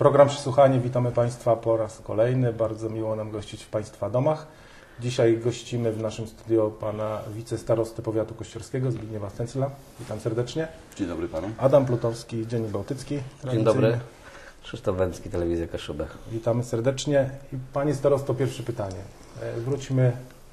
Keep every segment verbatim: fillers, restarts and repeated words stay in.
Program Przesłuchanie. Witamy Państwa po raz kolejny. Bardzo miło nam gościć w Państwa domach. Dzisiaj gościmy w naszym studio pana wicestarosty powiatu kościerskiego Zbigniewa Stęcla. Witam serdecznie. Dzień dobry panu. Adam Plutowski, Dziennik Bałtycki. Dzień dobry. Krzysztof Węcki, Telewizja Kaszubach. Witamy serdecznie. I panie starosto, pierwsze pytanie. Wróćmy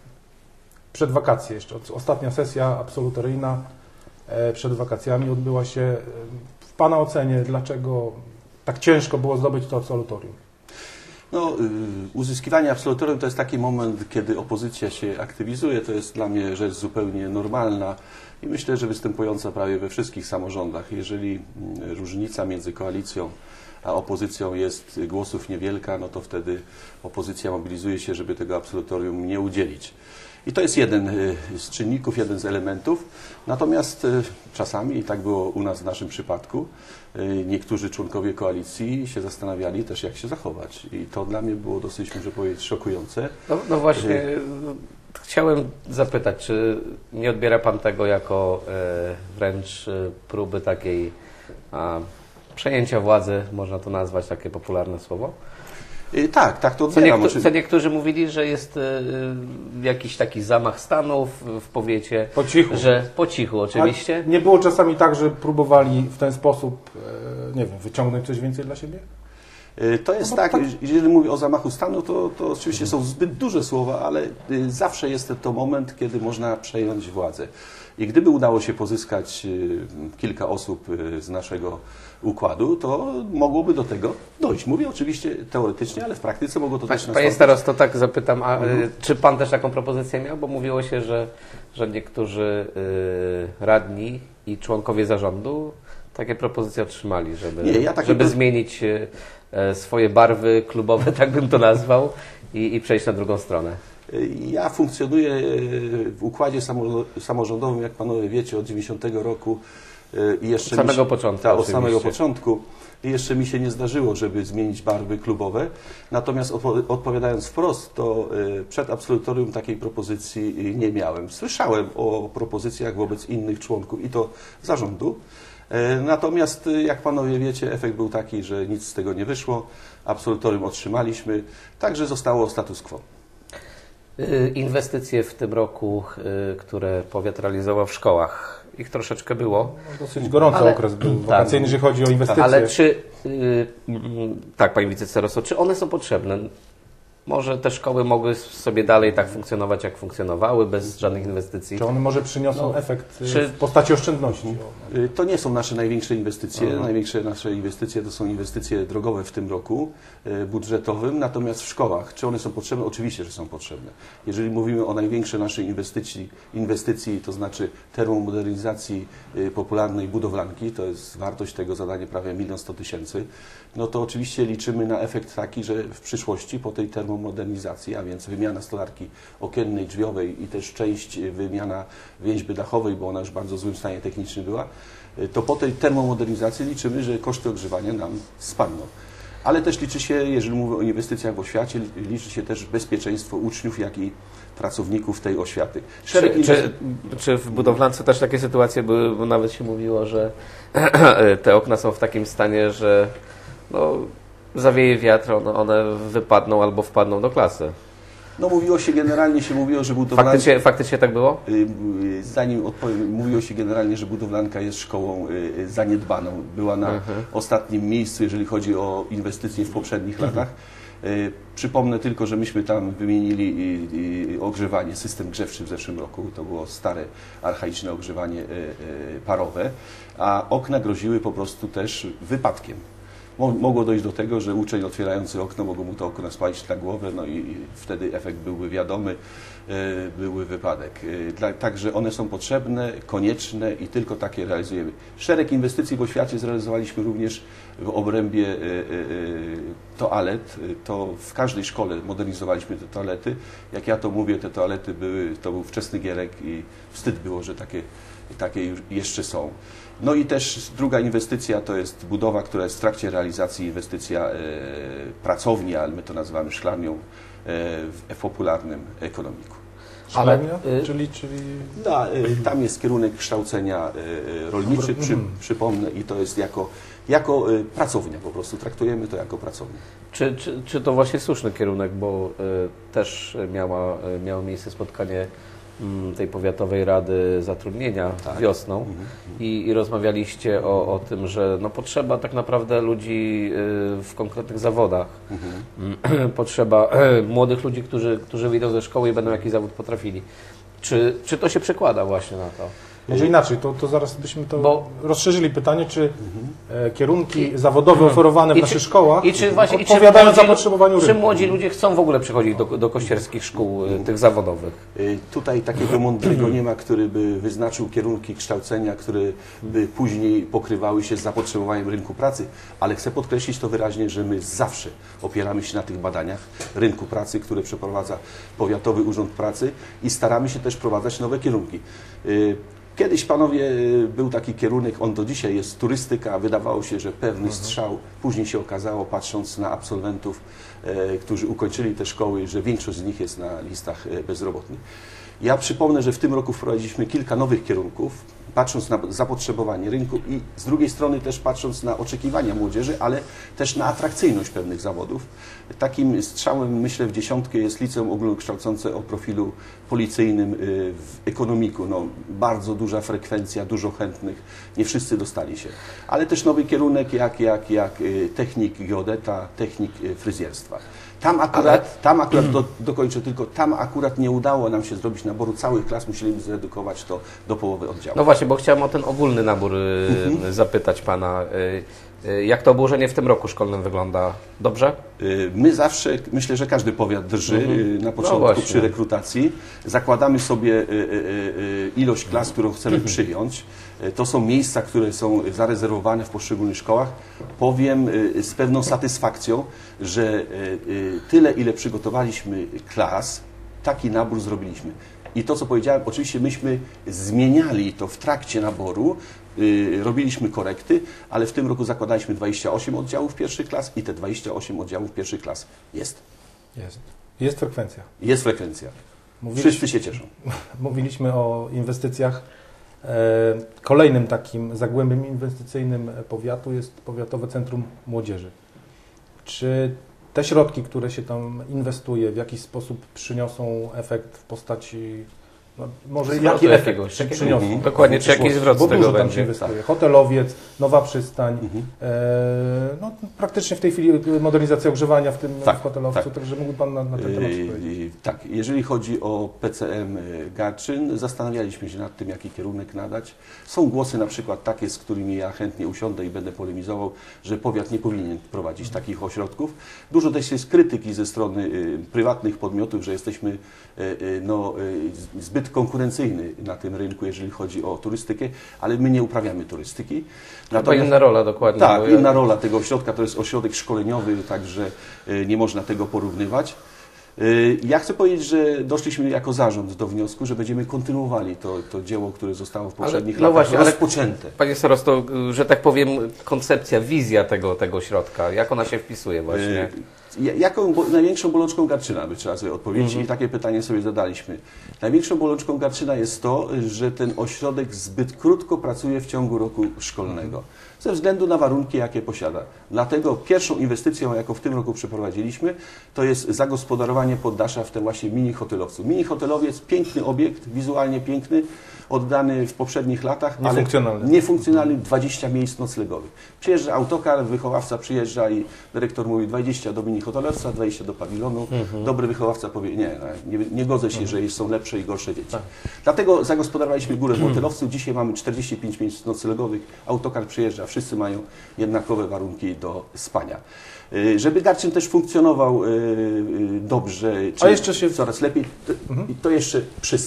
przed wakacje jeszcze. Ostatnia sesja absolutoryjna przed wakacjami odbyła się. W pana ocenie, dlaczego tak ciężko było zdobyć to absolutorium? No, y, uzyskiwanie absolutorium to jest taki moment, kiedy opozycja się aktywizuje. To jest dla mnie rzecz zupełnie normalna i myślę, że występująca prawie we wszystkich samorządach. Jeżeli y, różnica między koalicją a opozycją jest głosów niewielka, no to wtedy opozycja mobilizuje się, żeby tego absolutorium nie udzielić. I to jest jeden z czynników, jeden z elementów. Natomiast czasami, i tak było u nas w naszym przypadku, niektórzy członkowie koalicji się zastanawiali też, jak się zachować. I to dla mnie było dosyć, muszę powiedzieć, szokujące. No, no właśnie, no, chciałem zapytać, czy nie odbiera pan tego jako e, wręcz próby takiej a, przejęcia władzy, można to nazwać, takie popularne słowo? Tak, tak to co, odbieram. niektó co niektórzy mówili, że jest y, jakiś taki zamach stanu w, w powiecie. Po cichu. Że, po cichu oczywiście. A nie było czasami tak, że próbowali w ten sposób, e, nie wiem, wyciągnąć coś więcej dla siebie? To jest no tak, tak, jeżeli mówię o zamachu stanu, to, to oczywiście są zbyt duże słowa, ale zawsze jest to moment, kiedy można przejąć władzę. I gdyby udało się pozyskać kilka osób z naszego układu, to mogłoby do tego dojść. Mówię oczywiście teoretycznie, ale w praktyce mogło to też nastąpić. Panie starosto, tak zapytam, a mhm. czy pan też taką propozycję miał? Bo mówiło się, że, że niektórzy y, radni i członkowie zarządu takie propozycje otrzymali, żeby, Nie, ja żeby pro... zmienić y, swoje barwy klubowe, tak bym to nazwał, i, i przejść na drugą stronę. Ja funkcjonuję w układzie samorządowym, jak panowie wiecie, od dziewięćdziesiątego roku. I jeszcze od samego się, początku. Ta, od samego początku. I jeszcze mi się nie zdarzyło, żeby zmienić barwy klubowe. Natomiast odpo odpowiadając wprost, to przed absolutorium takiej propozycji nie miałem. Słyszałem o propozycjach wobec innych członków i to zarządu. Natomiast, jak panowie wiecie, efekt był taki, że nic z tego nie wyszło. Absolutorium otrzymaliśmy, także zostało status quo. Inwestycje w tym roku, które powiat realizował w szkołach, ich troszeczkę było. No, dosyć gorący ale, okres był wakacyjny, tak, jeżeli chodzi o inwestycje. Ale czy, tak panie wicestarosto, czy one są potrzebne? Może te szkoły mogły sobie dalej tak funkcjonować, jak funkcjonowały, bez żadnych inwestycji? Czy one może przyniosą no, efekt czy... w postaci oszczędności? To nie są nasze największe inwestycje. Aha. Największe nasze inwestycje to są inwestycje drogowe w tym roku, budżetowym. Natomiast w szkołach, czy one są potrzebne? Oczywiście, że są potrzebne. Jeżeli mówimy o największej naszej inwestycji, inwestycji to znaczy termomodernizacji popularnej budowlanki, to jest wartość tego zadania prawie milion sto tysięcy, no to oczywiście liczymy na efekt taki, że w przyszłości po tej termomodernizacji, a więc wymiana stolarki okiennej, drzwiowej i też część wymiana więźby dachowej, bo ona już w bardzo złym stanie technicznym była, to po tej termomodernizacji liczymy, że koszty ogrzewania nam spadną. Ale też liczy się, jeżeli mówię o inwestycjach w oświacie, liczy się też bezpieczeństwo uczniów, jak i pracowników tej oświaty. Czy, czy, czy w budowlance też takie sytuacje były, bo nawet się mówiło, że te okna są w takim stanie, że no, zawieje wiatr, one, one wypadną albo wpadną do klasy. No mówiło się generalnie, się mówiło, że budowlanka... Faktycznie, faktycznie tak było? Zanim odpowiem, mówiło się generalnie, że budowlanka jest szkołą zaniedbaną. Była na mhm. ostatnim miejscu, jeżeli chodzi o inwestycje w poprzednich mhm. latach. Przypomnę tylko, że myśmy tam wymienili ogrzewanie, system grzewczy w zeszłym roku. To było stare, archaiczne ogrzewanie parowe, a okna groziły po prostu też wypadkiem. Mogło dojść do tego, że uczeń otwierający okno, mogło mu to okno spalić na głowę, no i wtedy efekt byłby wiadomy, byłby wypadek. Także one są potrzebne, konieczne i tylko takie realizujemy. Szereg inwestycji w oświacie zrealizowaliśmy również w obrębie toalet. To w każdej szkole modernizowaliśmy te toalety. Jak ja to mówię, te toalety były, to był wczesny gierek i wstyd było, że takie, takie już jeszcze są. No i też druga inwestycja to jest budowa, która jest w trakcie realizacji, inwestycja e, pracowni, ale my to nazywamy szklarnią e, w popularnym ekonomiku. szkolenia, y czyli, czyli... Da, y tam jest kierunek kształcenia y rolniczy, przy, przypomnę, i to jest jako, jako y pracownia, po prostu traktujemy to jako pracownię. Czy, czy, czy to właśnie słuszny kierunek, bo y, też miała, y, miało miejsce spotkanie y, tej Powiatowej Rady Zatrudnienia tak. wiosną mhm. i, i rozmawialiście o, o tym, że no, potrzeba tak naprawdę ludzi y, w konkretnych zawodach. Mhm. Potrzeba y, młodych ludzi, którzy, którzy wyjdą ze szkoły i będą jakiś zawód potrafili. Czy, czy to się przekłada właśnie na to? Może inaczej, to, to zaraz byśmy to Bo... rozszerzyli pytanie, czy mhm. kierunki zawodowe oferowane w naszych czy, szkołach i czy właśnie, odpowiadają i czy młodzi, zapotrzebowaniu rynku. Czy młodzi ludzie chcą w ogóle przychodzić do, do kościerskich szkół mhm. tych zawodowych? Tutaj takiego mądrego nie ma, który by wyznaczył kierunki kształcenia, które by później pokrywały się z zapotrzebowaniem rynku pracy, ale chcę podkreślić to wyraźnie, że my zawsze opieramy się na tych badaniach rynku pracy, które przeprowadza Powiatowy Urząd Pracy i staramy się też wprowadzać nowe kierunki. Kiedyś, panowie, był taki kierunek, on do dzisiaj jest turystyka, wydawało się, że pewny strzał, później się okazało, patrząc na absolwentów, e, którzy ukończyli te szkoły, że większość z nich jest na listach bezrobotnych. Ja przypomnę, że w tym roku wprowadziliśmy kilka nowych kierunków, patrząc na zapotrzebowanie rynku i z drugiej strony też patrząc na oczekiwania młodzieży, ale też na atrakcyjność pewnych zawodów. Takim strzałem, myślę, w dziesiątkę jest liceum ogólnokształcące o profilu policyjnym w ekonomiku. No, bardzo duża frekwencja, dużo chętnych, nie wszyscy dostali się. Ale też nowy kierunek jak, jak, jak technik geodeta, technik fryzjerstwa. Tam akurat, tam akurat do, dokończę tylko, tam akurat nie udało nam się zrobić naboru całych klas, musieliśmy zredukować to do połowy oddziału. No właśnie, bo chciałem o ten ogólny nabór mhm. zapytać Pana. Jak to obłożenie w tym roku szkolnym wygląda? Dobrze? My zawsze, myślę, że każdy powiat drży mhm. na początku no przy rekrutacji. Zakładamy sobie ilość klas, którą chcemy mhm. przyjąć. To są miejsca, które są zarezerwowane w poszczególnych szkołach. Powiem z pewną satysfakcją, że tyle, ile przygotowaliśmy klas, taki nabór zrobiliśmy. I to, co powiedziałem, oczywiście myśmy zmieniali to w trakcie naboru, yy, robiliśmy korekty, ale w tym roku zakładaliśmy dwadzieścia osiem oddziałów pierwszych klas i te dwadzieścia osiem oddziałów pierwszych klas jest. Jest. Jest frekwencja. Jest frekwencja. Mówiliśmy, wszyscy się cieszą. Mówiliśmy o inwestycjach. Kolejnym takim zagłębiem inwestycyjnym powiatu jest Powiatowe Centrum Młodzieży. Czy te środki, które się tam inwestuje, w jakiś sposób przyniosą efekt w postaci, no, może jaki efekt jakiegoś, przyniosą? Mhm. Dokładnie, czy jakiś zwrot z tego tam będzie. się inwestuje. Hotelowiec, nowa przystań, mhm. e, no, praktycznie w tej chwili modernizacja ogrzewania w tym tak, w hotelowcu, tak. także mógłby Pan na, na ten temat powiedzieć. Tak, jeżeli chodzi o P C M Garczyn, zastanawialiśmy się nad tym, jaki kierunek nadać. Są głosy na przykład takie, z którymi ja chętnie usiądę i będę polemizował, że powiat nie powinien prowadzić mhm. takich ośrodków. Dużo też jest krytyki ze strony y, prywatnych podmiotów, że jesteśmy y, y, no, y, zbyt konkurencyjny na tym rynku, jeżeli chodzi o turystykę, ale my nie uprawiamy turystyki. Natomiast, to inna rola dokładnie. Tak, inna ja... rola tego ośrodka, to jest ośrodek szkoleniowy, także nie można tego porównywać. Ja chcę powiedzieć, że doszliśmy jako zarząd do wniosku, że będziemy kontynuowali to, to dzieło, które zostało w poprzednich ale, no latach właśnie, rozpoczęte. Ale, panie starosto, że tak powiem, koncepcja, wizja tego, tego ośrodka, jak ona się wpisuje właśnie? Jaką bo, największą bolączką Garczyna, by trzeba sobie odpowiedzieć mm-hmm. i takie pytanie sobie zadaliśmy. Największą bolączką Garczyna jest to, że ten ośrodek zbyt krótko pracuje w ciągu roku szkolnego. Mm-hmm. Ze względu na warunki, jakie posiada. Dlatego pierwszą inwestycją, jaką w tym roku przeprowadziliśmy, to jest zagospodarowanie poddasza w tym właśnie mini hotelowcu. Mini hotelowiec, piękny obiekt, wizualnie piękny, oddany w poprzednich latach, niefunkcjonalny. ale niefunkcjonalny, dwadzieścia miejsc noclegowych. Przyjeżdża autokar, wychowawca przyjeżdża i dyrektor mówi dwadzieścia do mini hotelowca, dwadzieścia do pawilonu. Mhm. Dobry wychowawca powie, nie, nie, nie godzę się, mhm. że są lepsze i gorsze dzieci. Tak. Dlatego zagospodarowaliśmy górę w hotelowcu. Dzisiaj mamy czterdzieści pięć miejsc noclegowych, autokar przyjeżdża, wszyscy mają jednakowe warunki do spania. Żeby Garczyn też funkcjonował dobrze, czy A jeszcze się... coraz lepiej, to, mhm. to jeszcze przystań.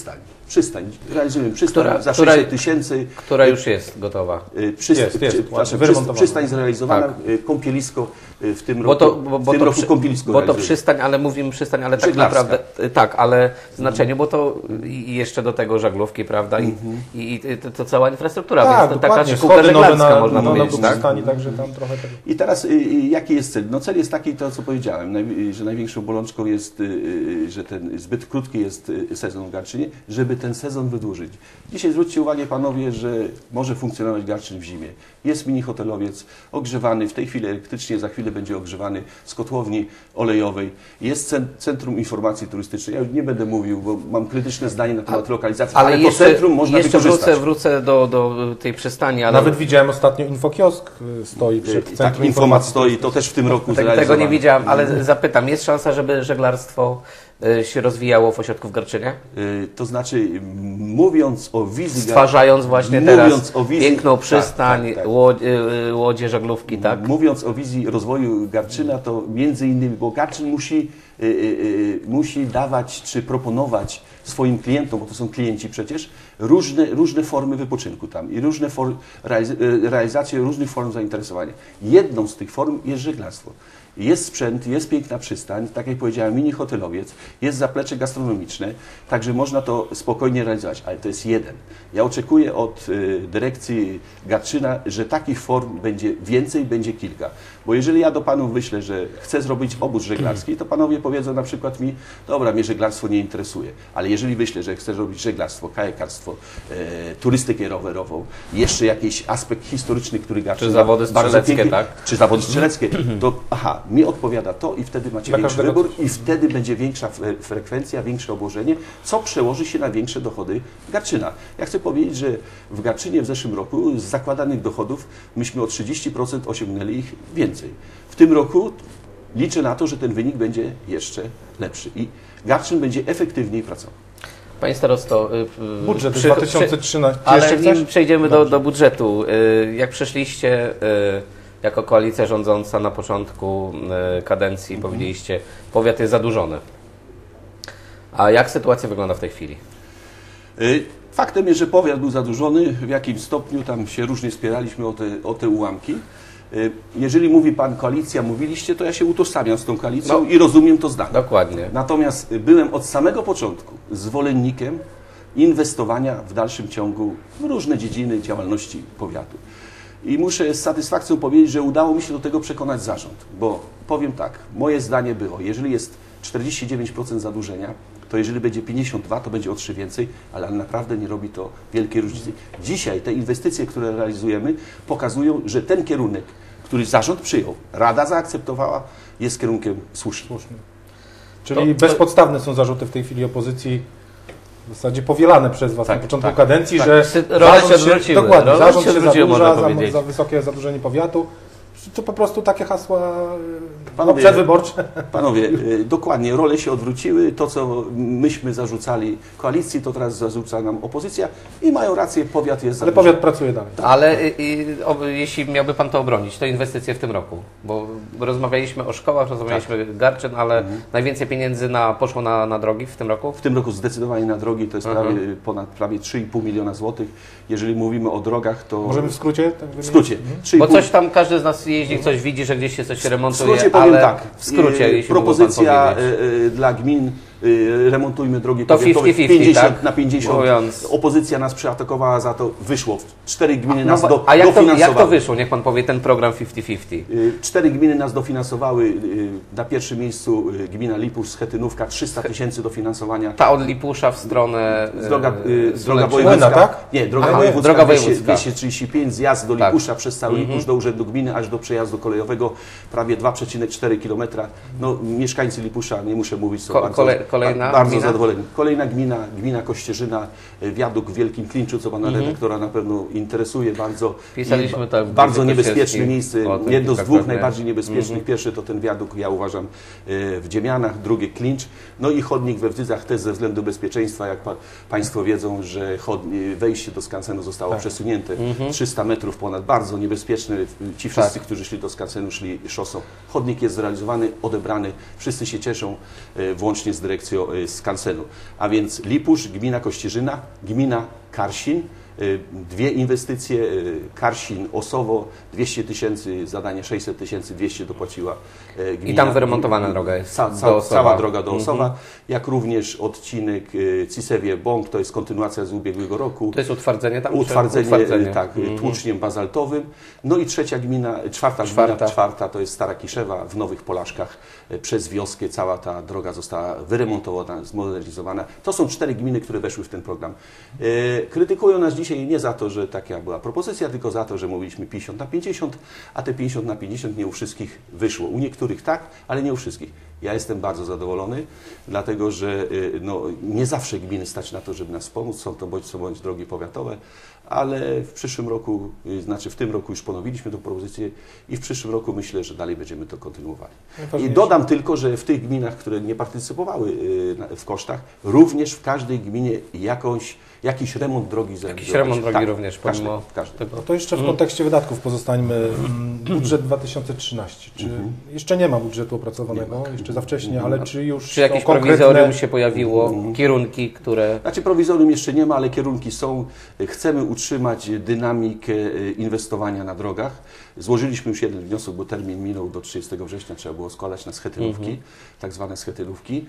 Przystań. Realizujemy przystań Która- za która- sześćset tysięcy. Która już jest gotowa. Przyst Jest, jest, przy- ładnie, przy- wyremontowana. Przystań zrealizowana, Tak. y, kąpielisko y, w tym Bo roku. to, bo, w bo tym to, roku przy, kąpielisko bo to realizujemy. przystań, ale mówimy przystań, ale tak Żeglarska. naprawdę, y, tak, ale w znaczeniu, bo to i jeszcze do tego żaglówki, prawda, i, i, i to, to cała infrastruktura, Tak, więc to taka dokładnie. szkółka Schody nowe żeglarska, na, można na, powiedzieć, na tak? przystani, także tam trochę tego. I teraz y, y, jaki jest cel? No cel jest taki, to co powiedziałem, naj, że największą bolączką jest, y, y, że ten zbyt krótki jest y, sezon w Garczynie, żeby ten sezon wydłużyć. Dzisiaj zwróćcie uwagę panowie, że może funkcjonować Garczyn w zimie. Jest mini hotelowiec ogrzewany, w tej chwili elektrycznie, za chwilę będzie ogrzewany z kotłowni olejowej. Jest cen, Centrum Informacji Turystycznej. Ja już nie będę mówił, bo mam krytyczne zdanie na temat lokalizacji, ale, ale jeszcze, to centrum można jeszcze wykorzystać. wrócę, wrócę do, do tej przystani, ale Nawet widziałem ostatnio infokiosk y, stoi przed Tak, Centrum Infomat Informacji. stoi, to też w tym roku tego, tego zrealizowane. nie widziałam, ale zapytam, jest szansa, żeby żeglarstwo y, się rozwijało w ośrodku w Garczynie? Y, To znaczy, m, mówiąc o wizji... Stwarzając właśnie mówiąc teraz o wizji, piękną tak, przystań, tak, tak. Łodzie, y, łodzie, żaglówki, tak? Mówiąc o wizji rozwoju Garczyna, to między innymi, bo Garczyn musi, y, y, y, musi dawać czy proponować swoim klientom, bo to są klienci przecież, różne, różne formy wypoczynku tam i różne for, realiz, y, realizacje różnych form zainteresowania. Jedną z tych form jest żeglarstwo. Jest sprzęt, jest piękna przystań, tak jak powiedziałem, mini hotelowiec, jest zaplecze gastronomiczne, także można to spokojnie realizować, ale to jest jeden. Ja oczekuję od y, dyrekcji Garczyna, że takich form będzie więcej, będzie kilka. Bo jeżeli ja do panów wyślę, że chcę zrobić obóz żeglarski, to panowie powiedzą na przykład mi, dobra, mnie żeglarstwo nie interesuje, ale jeżeli wyślę, że chcę robić żeglarstwo, kajakarstwo, e, turystykę rowerową, jeszcze jakiś aspekt historyczny, który Garczyn Czy zawody ma bardzo strzeleckie, pięknie, tak? czy zawody strzeleckie, to aha, mi odpowiada to i wtedy macie Dla większy każdego wybór i wtedy będzie większa fre- frekwencja, większe obłożenie, co przełoży się na większe dochody Garczyna. Ja chcę powiedzieć, że w Garczynie w zeszłym roku z zakładanych dochodów myśmy o trzydzieści procent osiągnęli ich więcej. W tym roku liczę na to, że ten wynik będzie jeszcze lepszy i Garczyn będzie efektywniej pracował. Panie starosto, y, y, Budżet przy- dwa tysiące trzynasty. Ale Jeszcze nim chcesz? przejdziemy do, Dobrze. do budżetu. Y, Jak przyszliście y, jako koalicja rządząca na początku y, kadencji, Mhm. powiedzieliście, powiat jest zadłużony. A jak sytuacja wygląda w tej chwili? Y, Faktem jest, że powiat był zadłużony, w jakim stopniu tam się różnie spieraliśmy o te, o te ułamki. Y, Jeżeli mówi Pan koalicja, mówiliście, to ja się utożsamiam z tą koalicją No. i rozumiem to zdanie. Dokładnie. Natomiast byłem od samego początku zwolennikiem inwestowania w dalszym ciągu w różne dziedziny działalności powiatu. I muszę z satysfakcją powiedzieć, że udało mi się do tego przekonać zarząd, bo powiem tak, moje zdanie było, jeżeli jest czterdzieści dziewięć procent zadłużenia, to jeżeli będzie pięćdziesiąt dwa, to będzie o trzy więcej, ale naprawdę nie robi to wielkiej różnicy. Dzisiaj te inwestycje, które realizujemy, pokazują, że ten kierunek, który zarząd przyjął, Rada zaakceptowała, jest kierunkiem słusznym. Słusznie. Czyli To- to- bezpodstawne są zarzuty w tej chwili opozycji, w zasadzie powielane przez Was Tak, na początku tak, kadencji, tak. że Sy- role zarząd się odwróciły. dokładnie, Role zarząd się się odwróciły, zadłuża można za, powiedzieć. za wysokie zadłużenie powiatu. To po prostu takie hasła no, Panowie, przedwyborcze. Panowie, y, dokładnie, role się odwróciły. To, co myśmy zarzucali koalicji, to teraz zarzuca nam opozycja i mają rację, powiat jest Ale zadłużony. powiat pracuje dalej. Ale y, y, o, jeśli miałby Pan to obronić, to inwestycje w tym roku, bo rozmawialiśmy o szkołach, rozmawialiśmy Tak. Garczyn, ale Mhm. najwięcej pieniędzy na, poszło na, na drogi w tym roku? W tym roku zdecydowanie na drogi to jest Mhm. prawie, ponad prawie trzy i pół miliona złotych. Jeżeli mówimy o drogach, to Możemy w skrócie? Tak w skrócie trzy i Bo pół. coś tam, każdy z nas jeździ, coś widzi, że gdzieś się coś W remontuje, skrócie powiem ale tak. w skrócie, e, jeśli propozycja mógłby Pan powiedzieć. e, e, dla gmin, e, remontujmy drogi To powiatowe pięćdziesiąt pięćdziesiąt tak? na pięćdziesiąt. Mówiąc- Opozycja nas przeatakowała za to, wyszło. Cztery gminy No, nas bo- do, a jak to, jak dofinansowały. to wyszło? Niech Pan powie, ten program pięćdziesiąt pięćdziesiąt. Y, Cztery gminy nas dofinansowały. y, Na pierwszym miejscu y, gmina Lipusz, Schetynówka, trzysta tysięcy dofinansowania. Ta od Lipusza w stronę Z Droga, e, y, z droga Sulęczyny. wojewódzka, Młyna, tak? Nie, droga Aha, wojewódzka, droga dwieście, wojewódzka. dwieście trzydzieści pięć, zjazd do Tak. Lipusza przez cały Mhm. Lipusz do Urzędu Gminy, aż do przejazdu kolejowego, prawie dwa przecinek cztery kilometra. No, mieszkańcy Lipusza, nie muszę mówić, są Ko- bardzo, kole- kolejna ba- bardzo gmina? zadowoleni. Kolejna gmina, gmina Kościerzyna, y, wiadukt w Wielkim Klinczu, co pana Mhm. redaktora na pewno interesuje bardzo. Pisaliśmy I to w Bardzo Gazecie niebezpieczne Kościerskim miejsce, o tym jedno z dwóch kilkakrotnie. najbardziej niebezpiecznych. Mhm. Pierwszy to ten wiadukt, ja uważam, y, w Dziemianach, drugie Klincz, no i chodnik we Wdyzach też ze względu bezpieczeństwa, jak pa, Państwo wiedzą, że chodni, wejście do skansenu zostało Tak. przesunięte Mhm. trzysta metrów ponad, bardzo niebezpieczne. Ci wszyscy, którzy szli do skansenu, szli szosą. Chodnik jest zrealizowany, odebrany, wszyscy się cieszą, y, włącznie z dyrekcją. dyrekcją skansenu. A więc Lipusz, gmina Kościerzyna, gmina Karsin, dwie inwestycje, Karsin, Osowo, dwieście tysięcy, zadanie sześćset tysięcy, dwieście dopłaciła gmina. I tam wyremontowana droga jest ca, ca, do Cała droga do mhm. Osowa, jak również odcinek Cisewie-Bąk, to jest kontynuacja z ubiegłego roku. To jest utwardzenie tam? Utwardzenie, utwardzenie? tak, mhm. tłuczniem bazaltowym. No i trzecia gmina, czwarta, czwarta. gmina, czwarta to jest Stara Kiszewa w Nowych Polaszkach. Przez wioskę cała ta droga została wyremontowana, zmodernizowana. To są cztery gminy, które weszły w ten program. E, krytykują nas dzisiaj nie za to, że taka była propozycja, tylko za to, że mówiliśmy pięćdziesiąt na pięćdziesiąt, a te pięćdziesiąt na pięćdziesiąt nie u wszystkich wyszło. U niektórych tak, ale nie u wszystkich. Ja jestem bardzo zadowolony, dlatego że no, nie zawsze gminy stać na to, żeby nas pomóc. Są to bądź co bądź drogi powiatowe, ale w przyszłym roku, znaczy w tym roku już ponowiliśmy tę propozycję i w przyszłym roku myślę, że dalej będziemy to kontynuowali. I dodam tylko, że w tych gminach, które nie partycypowały w kosztach, również w każdej gminie jakąś, jakiś remont drogi zrealizować. Jakiś remont drogi tak, również, pomimo każdy, każdy. No to jeszcze w kontekście wydatków pozostańmy. Budżet dwa tysiące trzynaście. Czy mhm. jeszcze nie ma budżetu opracowanego, nie jeszcze za wcześnie, ale czy już Czy jakieś konkretne... prowizorium się pojawiło, mhm. kierunki, które... Znaczy prowizorium jeszcze nie ma, ale kierunki są. Chcemy utrzymać dynamikę inwestowania na drogach. Złożyliśmy już jeden wniosek, bo termin minął do trzydziestego września, trzeba było składać na schetynówki, mhm. tak zwane schetynówki.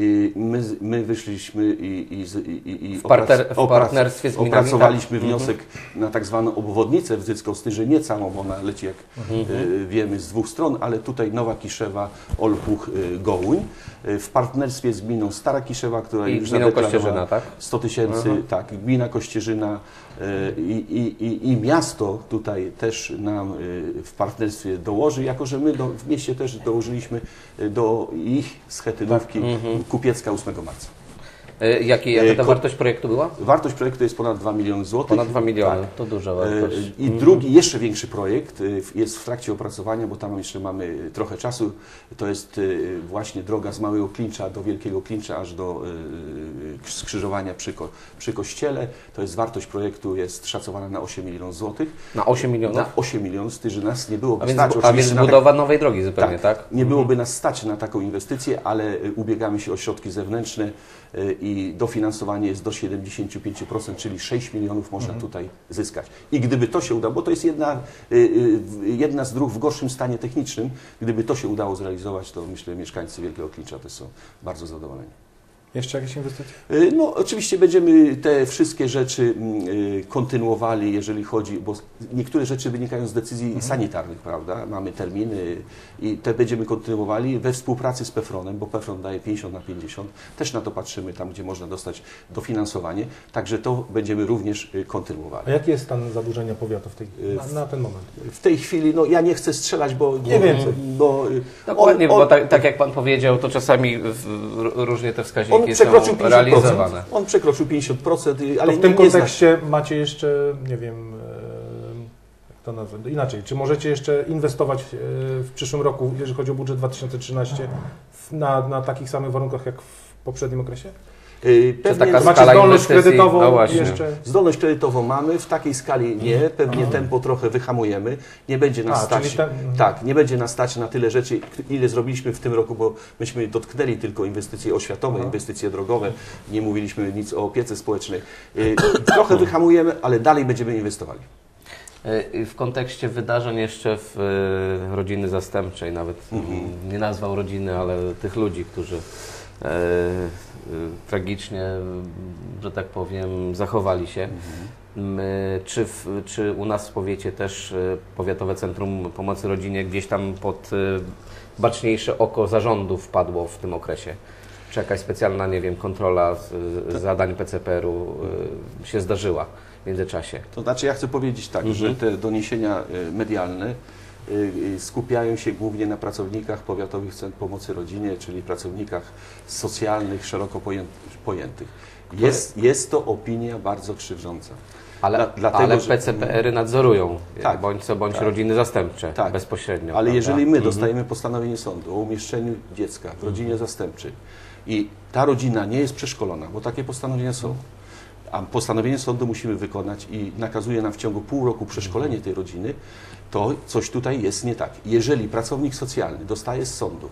My, my wyszliśmy i, i, i, i w, parter, w partnerstwie z gminami, opracowaliśmy tak? wniosek mhm. na tak zwaną obwodnicę w Zycką-Styrze, nie całą, bo ona leci, jak mhm. wiemy, z dwóch stron, ale tutaj Nowa Kiszewa, Olpuch, Gołuń. W partnerstwie z gminą Stara Kiszewa, która I już gminą Kościerzyna, tak? sto tysięcy, mhm. tak, gmina Kościerzyna i, i, i, i miasto tutaj też nam w partnerstwie dołoży, jako że my do, w mieście też dołożyliśmy do ich schetynówki tak. mhm. Kupiecka ósmego marca. Jaki, jaka ta wartość projektu była? Wartość projektu jest ponad dwa miliony złotych. Ponad dwa miliony, tak. To duża wartość. I drugi, jeszcze większy projekt jest w trakcie opracowania, bo tam jeszcze mamy trochę czasu. To jest właśnie droga z Małego Klincza do Wielkiego Klincza, aż do skrzyżowania przy, ko, przy kościele. To jest wartość projektu, jest szacowana na osiem milionów złotych. Na osiem milionów? Na osiem milionów, z tym, że nas nie byłoby a więc, stać. A więc budowa tak, nowej drogi zupełnie, tak? tak? Nie byłoby nas stać na taką inwestycję, ale ubiegamy się o środki zewnętrzne i dofinansowanie jest do siedemdziesiąt pięć procent, czyli sześć milionów można mhm. tutaj zyskać. I gdyby to się udało, bo to jest jedna, jedna z dróg w gorszym stanie technicznym, gdyby to się udało zrealizować, to myślę, mieszkańcy Wielkiego Klincza też są bardzo zadowoleni. Jeszcze jakieś inwestycje? No oczywiście będziemy te wszystkie rzeczy kontynuowali, jeżeli chodzi, bo niektóre rzeczy wynikają z decyzji mhm. sanitarnych, prawda? Mamy terminy i te będziemy kontynuowali we współpracy z PEFRON-em, bo PEFRON daje pięćdziesiąt na pięćdziesiąt. Też na to patrzymy, tam gdzie można dostać dofinansowanie. Także to będziemy również kontynuowali. A jaki jest stan zadłużenia powiatu w tej, na, na ten moment? W tej chwili, no ja nie chcę strzelać, bo... Nie wiem. Bo, Dokładnie, on, on, bo tak, tak jak Pan powiedział, to czasami w, różnie te wskaźniki On przekroczył pięćdziesiąt procent. Realizowane. On przekroczył pięćdziesiąt procent, ale to w tym nie, kontekście nie macie jeszcze, nie wiem, jak to nazwać, inaczej, czy możecie jeszcze inwestować w przyszłym roku, jeżeli chodzi o budżet dwa tysiące trzynasty, na, na takich samych warunkach jak w poprzednim okresie? Pewnie taka macie zdolność kredytową no jeszcze? Zdolność kredytową mamy, w takiej skali nie, pewnie Aha. tempo trochę wyhamujemy, nie będzie nas A, stać, ten... tak, nie będzie nas stać na tyle rzeczy, ile zrobiliśmy w tym roku, bo myśmy dotknęli tylko inwestycje oświatowe, Aha. inwestycje drogowe, nie mówiliśmy nic o opiece społecznej. Trochę wyhamujemy, ale dalej będziemy inwestowali. W kontekście wydarzeń jeszcze w rodziny zastępczej, nawet mhm. nie nazwał rodziny, ale tych ludzi, którzy e, tragicznie, że tak powiem, zachowali się. Mhm. Czy, w, czy u nas w powiecie też Powiatowe Centrum Pomocy Rodzinie gdzieś tam pod baczniejsze oko zarządu wpadło w tym okresie? Czy jakaś specjalna, nie wiem, kontrola z, z zadań P C P R u się zdarzyła w międzyczasie? To znaczy ja chcę powiedzieć tak, mhm. że te doniesienia medialne skupiają się głównie na pracownikach Powiatowych Centrów Pomocy Rodzinie, czyli pracownikach socjalnych, szeroko pojętych. Jest, jest to opinia bardzo krzywdząca. Ale, Dla, dlatego, ale P C P R y nadzorują, tak, bądź co bądź tak, rodziny zastępcze tak, bezpośrednio. Ale prawda? Jeżeli my dostajemy mhm. postanowienie sądu o umieszczeniu dziecka w rodzinie mhm. zastępczej i ta rodzina nie jest przeszkolona, bo takie postanowienia są, a postanowienie sądu musimy wykonać i nakazuje nam w ciągu pół roku przeszkolenie tej rodziny, to coś tutaj jest nie tak. Jeżeli pracownik socjalny dostaje z sądu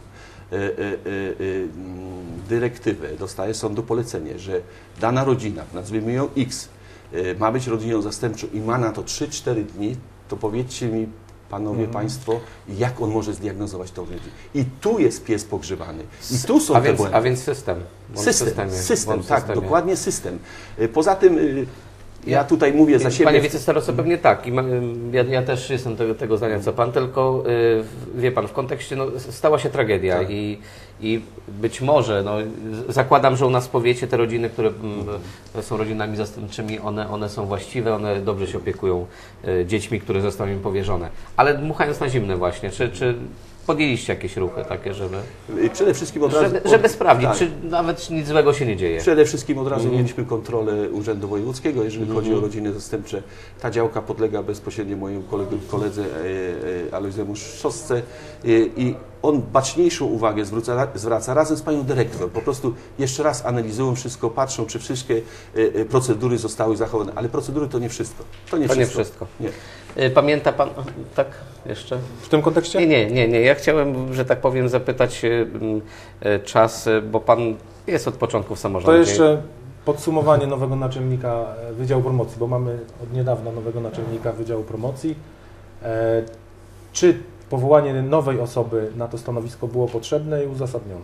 y, y, y, dyrektywę, dostaje sądu polecenie, że dana rodzina, nazwijmy ją X, y, ma być rodziną zastępczą i ma na to trzy cztery dni, to powiedzcie mi, panowie, mhm. państwo, jak on może zdiagnozować tą rodzinę. I tu jest pies pogrzebany. I tu są a te więc, błędy. A więc system. System, systemie, system tak, systemie. dokładnie system. Poza tym ja tutaj mówię za siebie. Panie wicestarosto, pewnie tak. I ma, ja, ja też jestem tego, tego zdania co pan, tylko y, wie pan, w kontekście no, stała się tragedia tak. i, i być może, no, zakładam, że u nas w powiecie te rodziny, które y, są rodzinami zastępczymi, one, one są właściwe, one dobrze się opiekują y, dziećmi, które zostały im powierzone. Ale dmuchając na zimne właśnie, czy, czy podjęliście jakieś ruchy takie, żeby... Przede wszystkim od razu... Żeby, żeby sprawdzić, tak. czy nawet nic złego się nie dzieje. Przede wszystkim od razu Mhm. mieliśmy kontrolę Urzędu Wojewódzkiego, jeżeli mhm. chodzi o rodziny zastępcze. Ta działka podlega bezpośrednio mojemu koledze, koledze e, e, Alojzemu Szosce e, i on baczniejszą uwagę zwraca, zwraca razem z panią dyrektor. Po prostu jeszcze raz analizują wszystko, patrzą, czy wszystkie e, e, procedury zostały zachowane. Ale procedury to nie wszystko. To nie to wszystko. Nie wszystko. Nie. Pamięta pan, tak, jeszcze? W tym kontekście? Nie, nie, nie, nie. Ja chciałem, że tak powiem, zapytać czas, bo pan jest od początku w samorządzie. To jeszcze podsumowanie nowego naczelnika Wydziału Promocji, bo mamy od niedawna nowego naczelnika Wydziału Promocji. E, czy powołanie nowej osoby na to stanowisko było potrzebne i uzasadnione?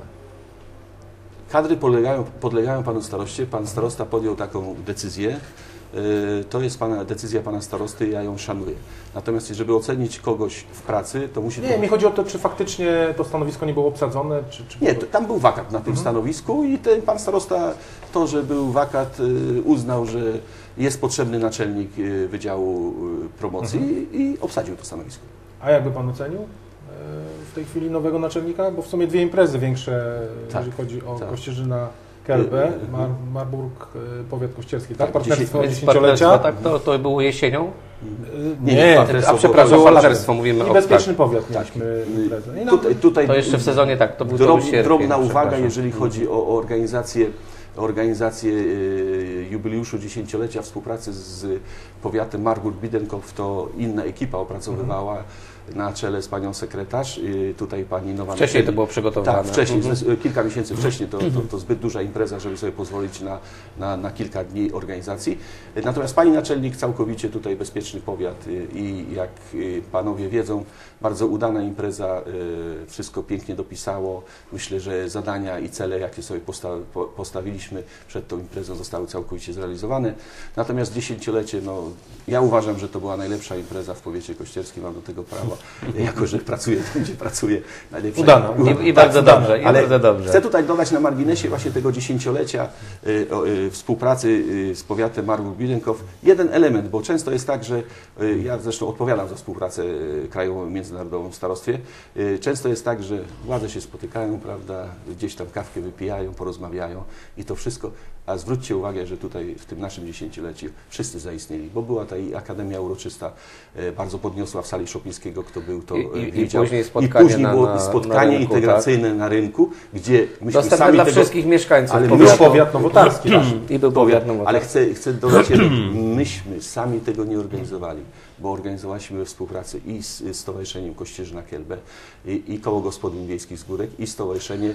Kadry podlegają, podlegają panu staroście. Pan starosta podjął taką decyzję. To jest pana, decyzja pana starosty, ja ją szanuję. Natomiast żeby ocenić kogoś w pracy, to musi... Nie, to... mi chodzi o to, czy faktycznie to stanowisko nie było obsadzone, czy... czy nie, było... to, tam był wakat na tym mhm. stanowisku i ten pan starosta, to, że był wakat, uznał, że jest potrzebny naczelnik Wydziału Promocji mhm. i obsadził to stanowisko. A jakby pan ocenił w tej chwili nowego naczelnika? Bo w sumie dwie imprezy większe, tak, jeżeli chodzi o tak. Kościerzyna K L B, Mar Marburg, powiat kościerski, tak? Partnerstwo dziesięciolecia. Tak, to, to było jesienią? Nie, nie, a przepraszam, partnerstwo mówimy o... Niebezpieczny powiat mieliśmy imprezę. I tutaj, tutaj to jeszcze w sezonie tak, to był drob, sierpień, drobna uwaga, jeżeli chodzi o organizację, organizację jubileuszu dziesięciolecia współpracy z powiatem Marburg-Biedenkopf, to inna ekipa opracowywała mhm. na czele z panią sekretarz, tutaj pani nowa... Wcześniej to było przygotowane. Tak, wcześniej, mhm. kilka miesięcy wcześniej, to, to, to zbyt duża impreza, żeby sobie pozwolić na, na, na kilka dni organizacji. Natomiast pani naczelnik całkowicie tutaj bezpieczny powiat i jak panowie wiedzą, bardzo udana impreza, wszystko pięknie dopisało. Myślę, że zadania i cele, jakie sobie posta postawiliśmy przed tą imprezą, zostały całkowicie zrealizowane. Natomiast dziesięciolecie, no, ja uważam, że to była najlepsza impreza w powiecie kościerskim, mam do tego prawa, jako że pracuję tam, gdzie pracuję. Najlepsza udana. I, i bardzo tak, dobrze. I ale bardzo dobrze. Chcę tutaj dodać na marginesie właśnie tego dziesięciolecia y, y, współpracy y, z powiatem Marburg-Biedenkopf jeden element, bo często jest tak, że y, ja zresztą odpowiadam za współpracę y, krajową i międzynarodową w starostwie. Y, często jest tak, że władze się spotykają, prawda, gdzieś tam kawkę wypijają, porozmawiają i to wszystko. A zwróćcie uwagę, że tutaj w tym naszym dziesięcioleciu wszyscy zaistnieli, bo była ta i Akademia Uroczysta, e, bardzo podniosła w sali Szopińskiego, kto był, to I, i, wiedział. I później spotkanie, I później na, było na, spotkanie na rynku, integracyjne tak? na rynku, gdzie myśmy dostępne sami dla tego, wszystkich mieszkańców. ale był myśmy, powiat nowotarski. I był powiat nowotarski. Ale chcę, chcę dodać jedno, myśmy sami tego nie organizowali, bo organizowaliśmy we współpracy i z Stowarzyszeniem Kościerzyna K L B, i, i Koło Gospodyń Wiejskich z Górek, i Stowarzyszenie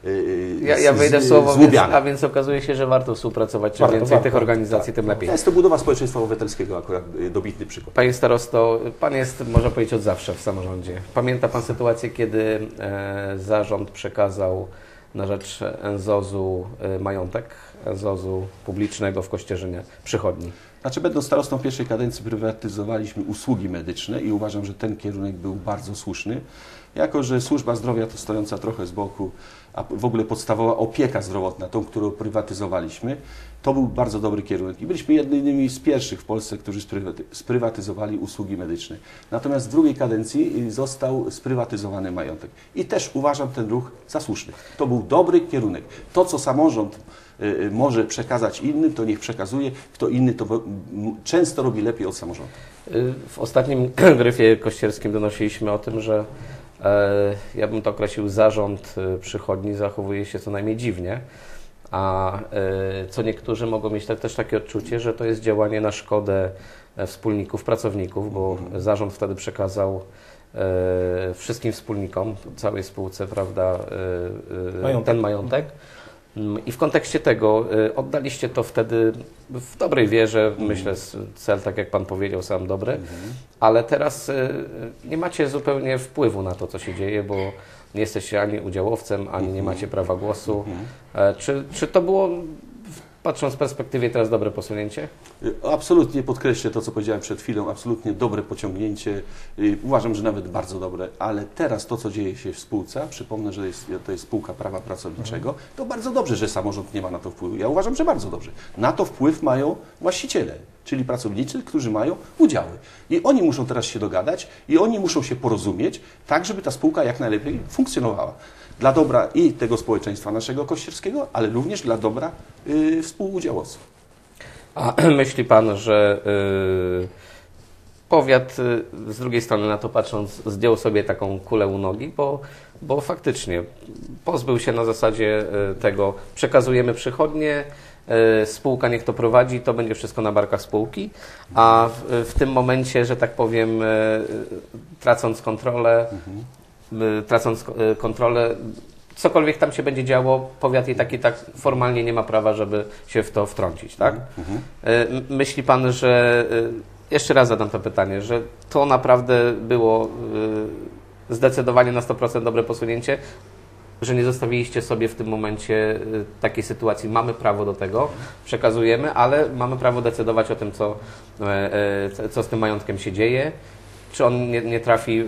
y, Ja, ja wejdę w z, słowo, z więc, a więc okazuje się, że warto współpracować. Czym Warto, więcej warto, tych organizacji, tak, tym lepiej. Jest to budowa społeczeństwa obywatelskiego, akurat y, dobitny przykład. Panie starosto, pan jest, można powiedzieć, od zawsze w samorządzie. Pamięta pan sytuację, kiedy e, zarząd przekazał na rzecz N Z O Z-u e, majątek N Z O Z-u publicznego w Kościerzynie, przychodni? Znaczy, będąc starostą pierwszej kadencji, prywatyzowaliśmy usługi medyczne i uważam, że ten kierunek był bardzo słuszny. Jako że służba zdrowia to stojąca trochę z boku, a w ogóle podstawowa opieka zdrowotna, tą, którą prywatyzowaliśmy, to był bardzo dobry kierunek. I byliśmy jednymi z pierwszych w Polsce, którzy sprywatyzowali usługi medyczne. Natomiast w drugiej kadencji został sprywatyzowany majątek. I też uważam ten ruch za słuszny. To był dobry kierunek. To, co samorząd może przekazać innym, to niech przekazuje. Kto inny to często robi lepiej od samorządu. W ostatnim gryfie kościerskim donosiliśmy o tym, że e, ja bym to określił, zarząd przychodni zachowuje się co najmniej dziwnie, a e, co niektórzy mogą mieć tak, też takie odczucie, że to jest działanie na szkodę wspólników, pracowników, bo zarząd wtedy przekazał e, wszystkim wspólnikom, całej spółce, prawda, e, e, Majątek. ten majątek. I w kontekście tego e, oddaliście to wtedy w dobrej wierze, Mhm. myślę, cel, tak jak Pan powiedział, sam dobry, Mhm. ale teraz e, nie macie zupełnie wpływu na to, co się dzieje, bo nie jesteście ani udziałowcem, ani nie macie prawa głosu. E, Czy, czy to było, patrząc z perspektywy, teraz dobre posunięcie? Absolutnie podkreślę to, co powiedziałem przed chwilą, absolutnie dobre pociągnięcie, yy, uważam, że nawet bardzo dobre, ale teraz to, co dzieje się w spółce, a przypomnę, że jest, to jest spółka prawa pracowniczego, to bardzo dobrze, że samorząd nie ma na to wpływu. Ja uważam, że bardzo dobrze. Na to wpływ mają właściciele, czyli pracownicy, którzy mają udziały. I oni muszą teraz się dogadać i oni muszą się porozumieć, tak żeby ta spółka jak najlepiej funkcjonowała. Dla dobra i tego społeczeństwa naszego kościerskiego, ale również dla dobra yy, współudziałowców. A myśli Pan, że y, powiat y, z drugiej strony na to patrząc zdjął sobie taką kulę u nogi, bo, bo faktycznie pozbył się na zasadzie y, tego, przekazujemy przychodnie, y, spółka niech to prowadzi, to będzie wszystko na barkach spółki, a w, w tym momencie, że tak powiem, y, tracąc kontrolę, y, tracąc y, kontrolę, cokolwiek tam się będzie działo, powiat i tak i tak formalnie nie ma prawa, żeby się w to wtrącić, tak? Mhm. Myśli Pan, że, jeszcze raz zadam to pytanie, że to naprawdę było zdecydowanie na sto procent dobre posunięcie, że nie zostawiliście sobie w tym momencie takiej sytuacji, mamy prawo do tego, przekazujemy, ale mamy prawo decydować o tym, co, co z tym majątkiem się dzieje, czy on nie, nie trafi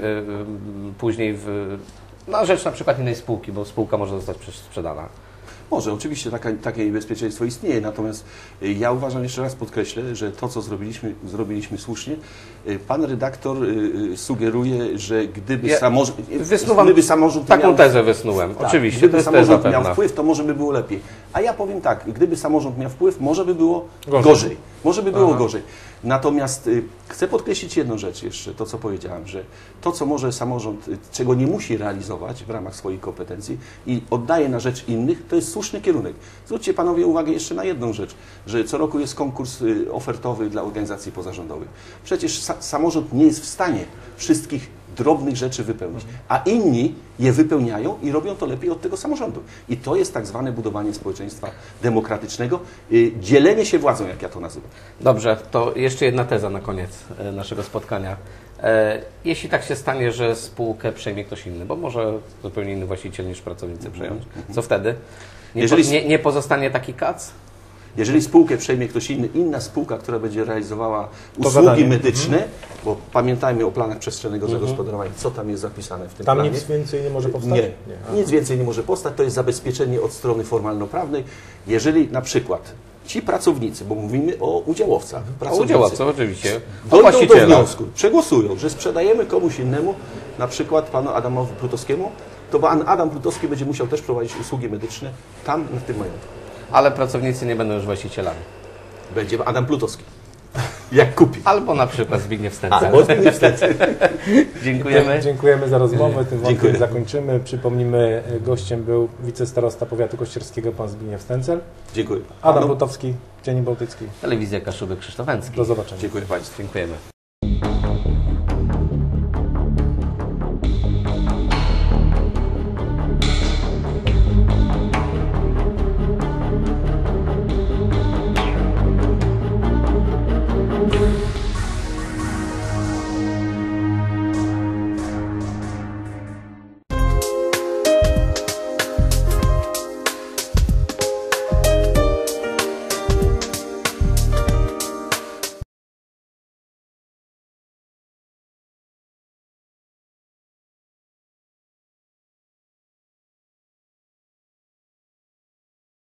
później w na rzecz na przykład innej spółki, bo spółka może zostać sprzedana. Może, oczywiście taka, takie niebezpieczeństwo istnieje, natomiast ja uważam, jeszcze raz podkreślę, że to, co zrobiliśmy, zrobiliśmy słusznie. Pan redaktor sugeruje, że gdyby, ja samorząd, gdyby samorząd taką miał, tezę wysnułem, tak, oczywiście, gdyby to jest samorząd teza miał pewna. wpływ, to może by było lepiej. A ja powiem tak, gdyby samorząd miał wpływ, może by było gorzej. Gorzej. Może by było Aha. gorzej. Natomiast y, chcę podkreślić jedną rzecz jeszcze, to co powiedziałem, że to, co może samorząd, y, czego nie musi realizować w ramach swoich kompetencji i oddaje na rzecz innych, to jest słuszny kierunek. Zwróćcie Panowie uwagę jeszcze na jedną rzecz, że co roku jest konkurs y, ofertowy dla organizacji pozarządowych. Przecież sa samorząd nie jest w stanie wszystkich drobnych rzeczy wypełnić, a inni je wypełniają i robią to lepiej od tego samorządu. I to jest tak zwane budowanie społeczeństwa demokratycznego, y, dzielenie się władzą, jak ja to nazywam. Dobrze, to jeszcze jedna teza na koniec e, naszego spotkania. E, jeśli tak się stanie, że spółkę przejmie ktoś inny, bo może zupełnie inny właściciel niż pracownicy przejąć, co wtedy? Nie, Jeżeli- po, nie, nie pozostanie taki kac? Jeżeli spółkę przejmie ktoś inny, inna spółka, która będzie realizowała usługi zadanie. medyczne, bo pamiętajmy o planach przestrzennego zagospodarowania, co tam jest zapisane w tym Tam planie. nic więcej nie może powstać? Nie, A. nic więcej nie może powstać, to jest zabezpieczenie od strony formalno-prawnej. Jeżeli na przykład ci pracownicy, bo mówimy o udziałowcach, A pracownicy, udziałowcy oczywiście, o dojdą do właściciela. wniosku, przegłosują, że sprzedajemy komuś innemu, na przykład panu Adamowi Plutowskiemu, to pan Adam Plutowski będzie musiał też prowadzić usługi medyczne tam, w tym majątku. Ale pracownicy nie będą już właścicielami. Będzie Adam Plutowski. Jak kupi. Albo na przykład Zbigniew Stęcel. Albo niestety. Dziękujemy. Dziękujemy za rozmowę, tym Dziękuję. wątkiem zakończymy. Przypomnijmy, gościem był wicestarosta powiatu kościerskiego pan Zbigniew Stęcel. Dziękuję. Adam Panu- Plutowski, Dziennik Bałtycki. Telewizja Kaszuby Krzysztof Węcki. Do zobaczenia. Dziękuję Państwu. Dziękujemy.